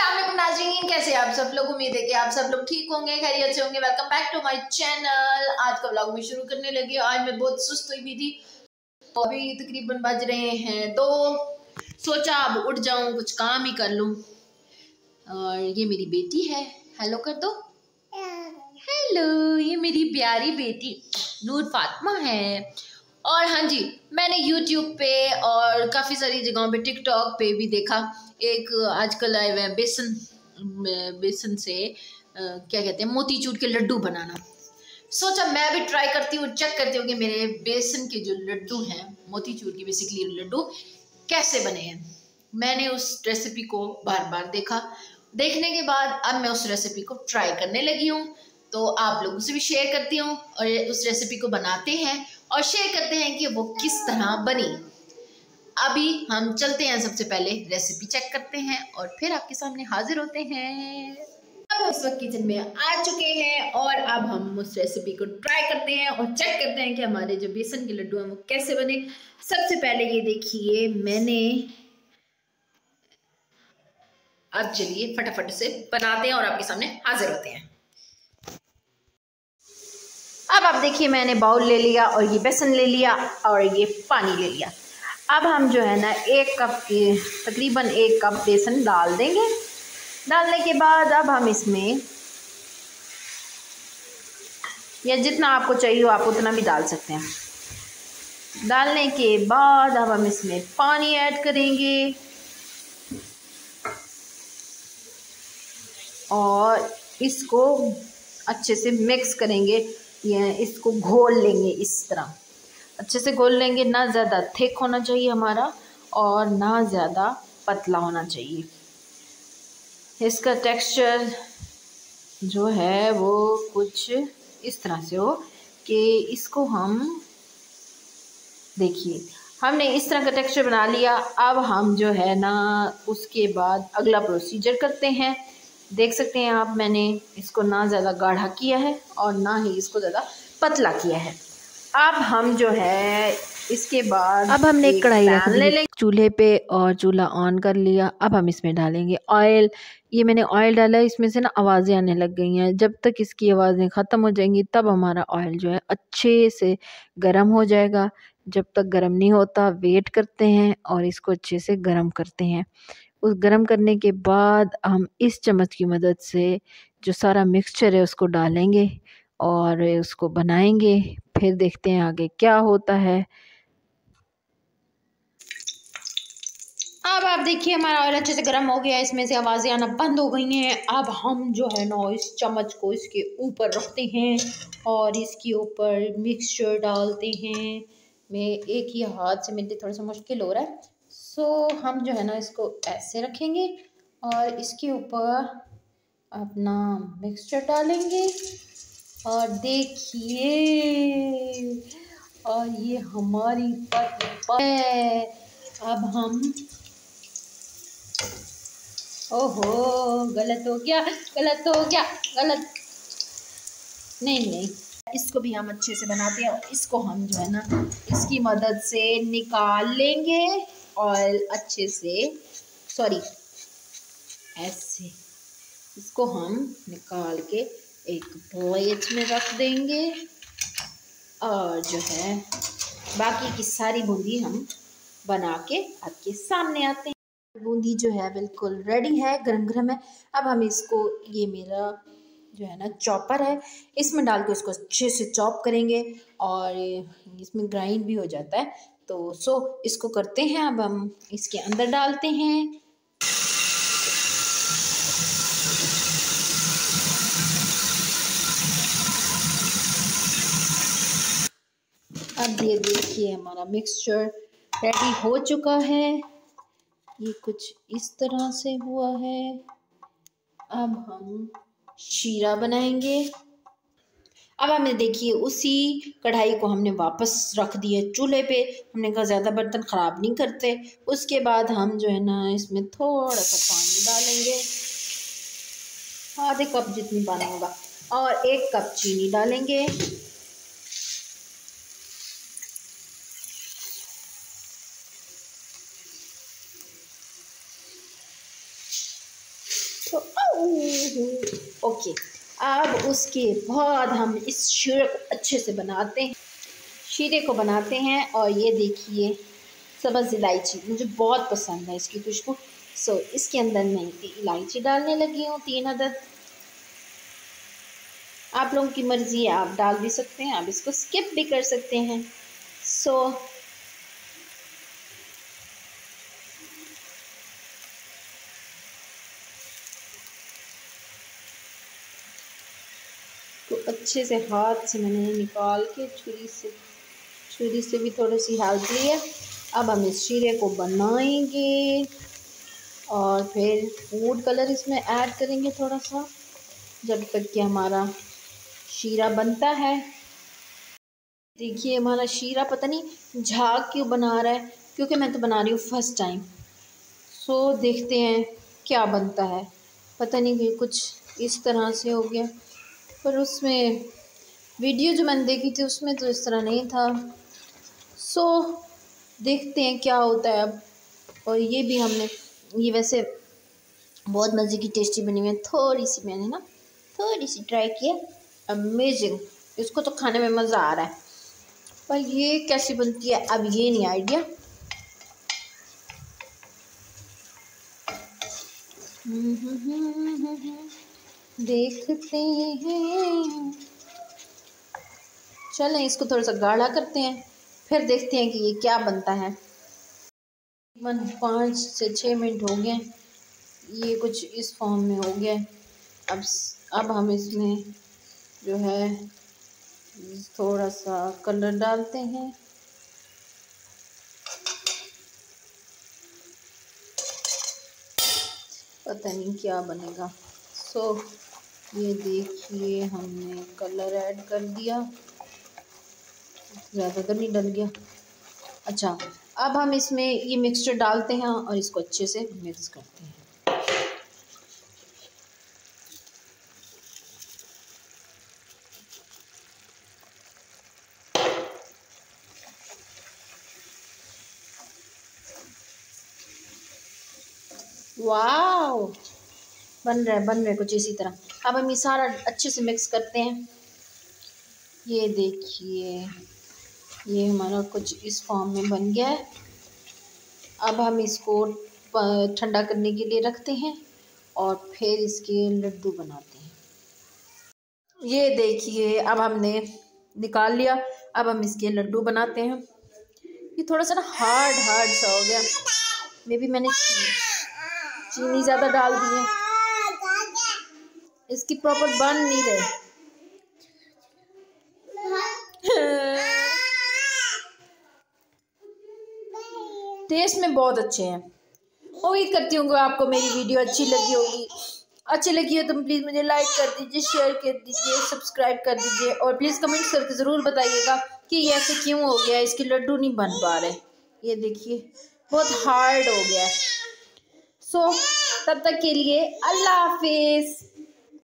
अस्सलाम नाज़रीन, कैसे आप सब लोग। उम्मीद है कि आप सब लोग ठीक होंगे, खैरियत से होंगे। Welcome back to my channel. आज का व्लॉग में शुरू करने लगी। आज मैं बहुत सुस्त हुई भी थी, अभी तकरीबन बज रहे हैं 2। सोचा अब उठ जाऊं, कुछ काम ही कर लूं। और ये मेरी बेटी है, हेलो कर दो। हेलो, ये मेरी प्यारी बेटी नूर फातिमा है। और हाँ जी, मैंने YouTube पे और काफ़ी सारी जगहों पे, टिकटॉक पे भी देखा, एक आजकल आए हुए बेसन से क्या कहते हैं, मोतीचूर के लड्डू बनाना। सोचा मैं भी ट्राई करती हूँ, चेक करती हूँ कि मेरे बेसन के जो लड्डू हैं, मोतीचूर की बेसिकली लड्डू कैसे बने हैं। मैंने उस रेसिपी को बार बार देखा, देखने के बाद अब मैं उस रेसिपी को ट्राई करने लगी हूँ। तो आप लोगों से भी शेयर करती हूँ और उस रेसिपी को बनाते हैं और शेयर करते हैं कि वो किस तरह बनी। अभी हम चलते हैं, सबसे पहले रेसिपी चेक करते हैं और फिर आपके सामने हाजिर होते हैं। अब हम इस वक्त किचन में आ चुके हैं और अब हम उस रेसिपी को ट्राई करते हैं और चेक करते हैं कि हमारे जो बेसन के लड्डू हैं वो कैसे बने। सबसे पहले ये देखिए मैंने, अब चलिए फटाफट से बनाते हैं और आपके सामने हाजिर होते हैं। अब आप देखिए मैंने बाउल ले लिया और ये बेसन ले लिया और ये पानी ले लिया। अब हम जो है ना 1 कप की तकरीबन 1 कप बेसन डाल देंगे। डालने के बाद अब हम इसमें, या जितना आपको चाहिए हो आप उतना भी डाल सकते हैं। डालने के बाद अब हम इसमें पानी ऐड करेंगे और इसको अच्छे से मिक्स करेंगे। ये इसको घोल लेंगे, इस तरह अच्छे से घोल लेंगे। ना ज़्यादा थिक होना चाहिए हमारा और ना ज़्यादा पतला होना चाहिए। इसका टेक्सचर जो है वो कुछ इस तरह से हो कि इसको हम, देखिए हमने इस तरह का टेक्सचर बना लिया। अब हम जो है ना उसके बाद अगला प्रोसीजर करते हैं। देख सकते हैं आप, मैंने इसको ना ज़्यादा गाढ़ा किया है और ना ही इसको ज़्यादा पतला किया है। अब हम जो है इसके बाद अब हमने एक कढ़ाई रख ले दी लेंगे चूल्हे पे और चूल्हा ऑन कर लिया। अब हम इसमें डालेंगे ऑयल। ये मैंने ऑयल डाला है, इसमें से ना आवाज़ें आने लग गई हैं। जब तक इसकी आवाज़ें ख़त्म हो जाएंगी तब हमारा ऑयल जो है अच्छे से गर्म हो जाएगा। जब तक गर्म नहीं होता वेट करते हैं और इसको अच्छे से गर्म करते हैं। उस गर्म करने के बाद हम इस चम्मच की मदद से जो सारा मिक्सचर है उसको डालेंगे और उसको बनाएंगे। फिर देखते हैं आगे क्या होता है। अब आप देखिए हमारा ऑयल अच्छे से गर्म हो गया, इसमें से आवाज़ें आना बंद हो गई हैं। अब हम जो है ना इस चम्मच को इसके ऊपर रखते हैं और इसके ऊपर मिक्सचर डालते हैं। मैं एक ही हाथ से, मेरे लिए थोड़ा सा मुश्किल हो रहा है, सो हम जो है ना इसको ऐसे रखेंगे और इसके ऊपर अपना मिक्सचर डालेंगे और देखिए, और ये हमारी पट है। अब हम, ओहो गलत हो गया, गलत हो गया, गलत नहीं, इसको भी हम अच्छे से बनाते हैं और इसको हम जो है ना इसकी मदद से निकाल लेंगे और अच्छे से, सॉरी ऐसे इसको हम निकाल के एक प्लेट में रख देंगे और जो है बाकी की सारी बूंदी हम बना के आपके सामने आते हैं। बूंदी जो है बिल्कुल रेडी है, गरम गरम है। अब हम इसको, ये मेरा जो है ना चॉपर है, इसमें डाल के इसको अच्छे से चॉप करेंगे और इसमें ग्राइंड भी हो जाता है। तो इसको करते हैं, अब हम इसके अंदर डालते हैं। अब ये देखिए हमारा मिक्सचर रेडी हो चुका है। ये कुछ इस तरह से हुआ है। अब हम शीरा बनाएंगे। अब हमें देखिए उसी कढ़ाई को हमने वापस रख दिया चूल्हे पे। हमने कहा ज़्यादा बर्तन ख़राब नहीं करते। उसके बाद हम जो है ना इसमें थोड़ा सा पानी डालेंगे, आधे कप जितनी पानी होगा, और 1 कप चीनी डालेंगे। तो ओके, अब उसके बाद हम इस शीरे को अच्छे से बनाते हैं। शीरे को बनाते हैं और ये देखिए सब्ज़ इलायची मुझे बहुत पसंद है इसकी खुशबू। सो इसके अंदर मैं इलायची डालने लगी हूँ 3 अदद। आप लोगों की मर्ज़ी है, आप डाल भी सकते हैं, आप इसको स्किप भी कर सकते हैं। सो तो अच्छे से हाथ से मैंने निकाल के छुरी से भी थोड़ी सी हेल्प ली है। अब हम इस शीरे को बनाएंगे और फिर फूड कलर इसमें ऐड करेंगे थोड़ा सा, जब तक कि हमारा शीरा बनता है। देखिए हमारा शीरा पता नहीं झाग क्यों बना रहा है, क्योंकि मैं तो बना रही हूँ फर्स्ट टाइम। सो देखते हैं क्या बनता है। पता नहीं कि कुछ इस तरह से हो गया, पर उसमें वीडियो जो मैंने देखी थी उसमें तो इस तरह नहीं था। सो देखते हैं क्या होता है अब। और ये भी हमने, ये वैसे बहुत मज़े की टेस्टी बनी हुई है। थोड़ी सी मैंने ना थोड़ी सी ट्राई किया, अमेजिंग, इसको तो खाने में मज़ा आ रहा है। पर ये कैसी बनती है अब ये नहीं आइडिया। देखते हैं, चलें इसको थोड़ा सा गाढ़ा करते हैं, फिर देखते हैं कि ये क्या बनता है। 5 से 6 मिनट हो गए, ये कुछ इस फॉर्म में हो गया। अब हम इसमें जो है थोड़ा सा कलर डालते हैं। पता नहीं क्या बनेगा। सो ये देखिए हमने कलर ऐड कर दिया, ज़्यादा तो नहीं डल गया। अच्छा, अब हम इसमें ये मिक्सचर डालते हैं और इसको अच्छे से मिक्स करते हैं। वाओ, बन रहा है कुछ इसी तरह। अब हम ये सारा अच्छे से मिक्स करते हैं। ये देखिए ये हमारा कुछ इस फॉर्म में बन गया है। अब हम इसको ठंडा करने के लिए रखते हैं और फिर इसके लड्डू बनाते हैं। ये देखिए अब हमने निकाल लिया। अब हम इसके लड्डू बनाते हैं। ये थोड़ा सा ना हार्ड सा हो गया, मे बी मैंने चीनी ज़्यादा डाल दी है, इसकी प्रॉपर बन नहीं रहे। टेस्ट में बहुत अच्छे हैं। उम्मीद करती हूँ कि आपको मेरी वीडियो अच्छी लगी होगी। अच्छी लगी हो तो प्लीज़ मुझे लाइक कर दीजिए, शेयर कर दीजिए, सब्सक्राइब कर दीजिए और प्लीज़ कमेंट करके ज़रूर बताइएगा कि ये ऐसे क्यों हो गया, इसके लड्डू नहीं बन पा रहे। ये देखिए बहुत हार्ड हो गया है। सो तब तक के लिए अल्लाह हाफिज़।